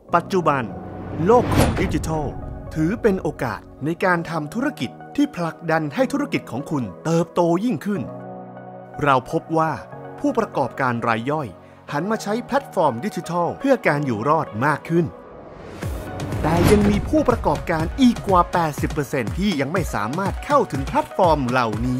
ปัจจุบันโลกของดิจิทัลถือเป็นโอกาสในการทำธุรกิจที่ผลักดันให้ธุรกิจของคุณเติบโตยิ่งขึ้นเราพบว่าผู้ประกอบการรายย่อยหันมาใช้แพลตฟอร์มดิจิทัลเพื่อการอยู่รอดมากขึ้นแต่ยังมีผู้ประกอบการอีกกว่า 80% ที่ยังไม่สามารถเข้าถึงแพลตฟอร์มเหล่านี้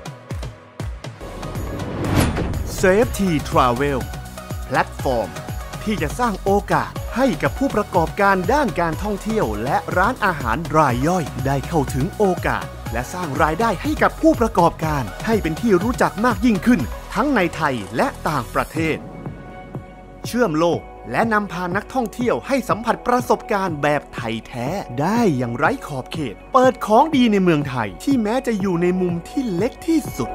Safety Travel แพลตฟอร์มที่จะสร้างโอกาสให้กับผู้ประกอบการด้านการท่องเที่ยวและร้านอาหารรายย่อยได้เข้าถึงโอกาสและสร้างรายได้ให้กับผู้ประกอบการให้เป็นที่รู้จักมากยิ่งขึ้นทั้งในไทยและต่างประเทศเชื่อมโลกและนำพานักท่องเที่ยวให้สัมผัสประสบการณ์แบบไทยแท้ได้อย่างไร้ขอบเขตเปิดของดีในเมืองไทยที่แม้จะอยู่ในมุมที่เล็กที่สุด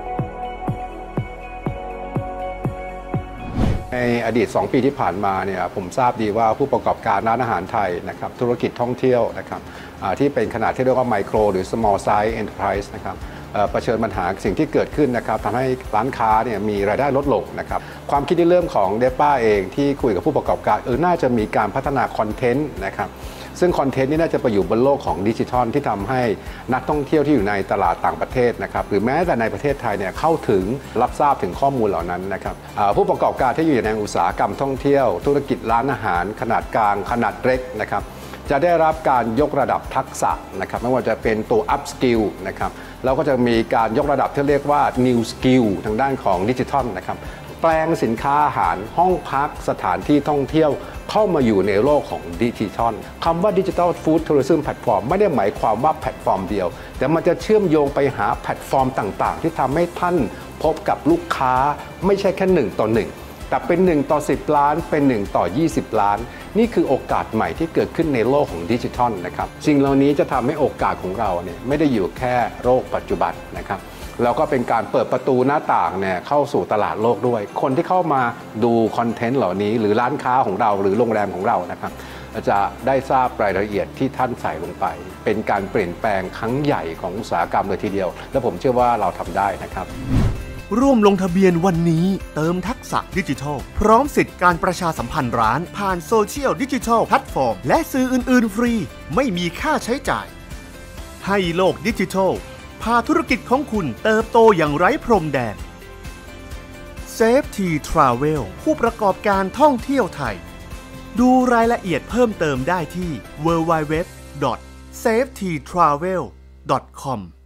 ในอดีต2 ปีที่ผ่านมาเนี่ยผมทราบดีว่าผู้ประกอบการร้านอาหารไทยนะครับธุรกิจท่องเที่ยวนะครับที่เป็นขนาดที่เรียกว่าไมโครหรือ small size enterprise นะครับเผชิญปัญหาสิ่งที่เกิดขึ้นนะครับทำให้ร้านค้าเนี่ยมีรายได้ลดลงนะครับความคิดที่เริ่มของเดป้าเองที่คุยกับผู้ประกอบการน่าจะมีการพัฒนาคอนเทนต์นะครับซึ่งคอนเทนต์นี้น่าจะไปอยู่บนโลกของดิจิทัลที่ทำให้นักท่องเที่ยวที่อยู่ในตลาดต่างประเทศนะครับหรือแม้แต่ในประเทศไทยเนี่ยเข้าถึงรับทราบถึงข้อมูลเหล่านั้นนะครับผู้ประกอบการที่อยู่ในอุตสาหกรรมท่องเที่ยวธุรกิจร้านอาหารขนาดกลางขนาดเล็กนะครับจะได้รับการยกระดับทักษะนะครับไม่ว่าจะเป็นตัว up skill นะครับแล้วก็จะมีการยกระดับที่เรียกว่า new skill ทางด้านของดิจิทัลนะครับแปลงสินค้าอาหารห้องพักสถานที่ท่องเที่ยวเข้ามาอยู่ในโลกของดิจิทัลคำว่าดิจิทัลฟู้ดทัวริซึมแพลตฟอร์มไม่ได้หมายความว่าแพลตฟอร์มเดียวแต่มันจะเชื่อมโยงไปหาแพลตฟอร์มต่างๆที่ทำให้ท่านพบกับลูกค้าไม่ใช่แค่1 ต่อ 1แต่เป็น1 ต่อ 10 ล้านเป็น1 ต่อ 20 ล้านนี่คือโอกาสใหม่ที่เกิดขึ้นในโลกของดิจิทัลนะครับสิ่งเหล่านี้จะทำให้โอกาสของเราเนี่ยไม่ได้อยู่แค่โลกปัจจุบันนะครับแล้วก็เป็นการเปิดประตูหน้าต่างเนี่ยเข้าสู่ตลาดโลกด้วยคนที่เข้ามาดูคอนเทนต์เหล่านี้หรือร้านค้าของเราหรือโรงแรมของเรานะครับจะได้ทราบรายละเอียดที่ท่านใส่ลงไปเป็นการเปลี่ยนแปลงครั้งใหญ่ของอุตสาหกรรมเลยทีเดียวและผมเชื่อว่าเราทำได้นะครับร่วมลงทะเบียนวันนี้เติมทักษะดิจิทัลพร้อมสิทธิ์การประชาสัมพันธ์ร้านผ่านโซเชียลดิจิทัลแพลตฟอร์มและสื่ออื่นๆฟรีไม่มีค่าใช้จ่ายให้โลกดิจิทัลพาธุรกิจของคุณเติบโตอย่างไร้พรมแดน Safety Travel ผู้ประกอบการท่องเที่ยวไทยดูรายละเอียดเพิ่มเติมได้ที่ www.safetytravel.com